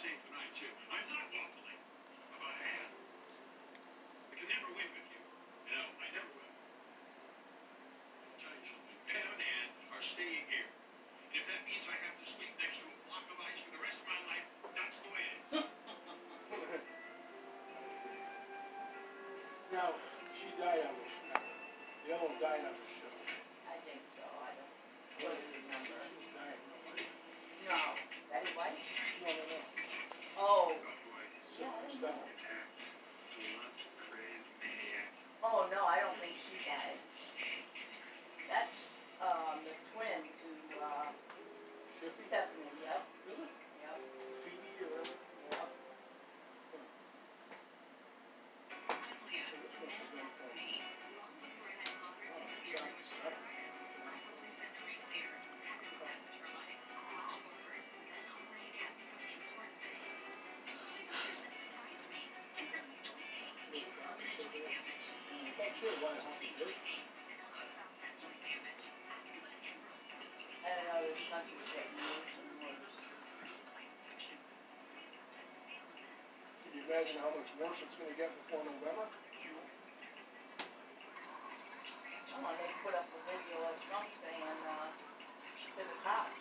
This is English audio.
say tonight, too. I'm not waffling about Ann. I can never win with you. You know, I never will. I'll tell you something. Pam and Ann are staying here. And if that means I have to sleep next to a block of ice for the rest of my life, that's the way it is. Now, she died on the show. The other one died on the show. I think so. I don't really remember. She died, nobody. No. Betty White? No. Oh. So, stuff. Crazy maniac. Oh, no, I don't think she died. That's the twin to Shippy? Stephanie, yep. Really? Yep. Phoebe or whatever? Yep. So this must have been from... Sure, why not? I don't know, there's nothing to get worse and worse. Can you imagine how much worse it's going to get before November? Oh, they put up a video of Trump saying to the cops,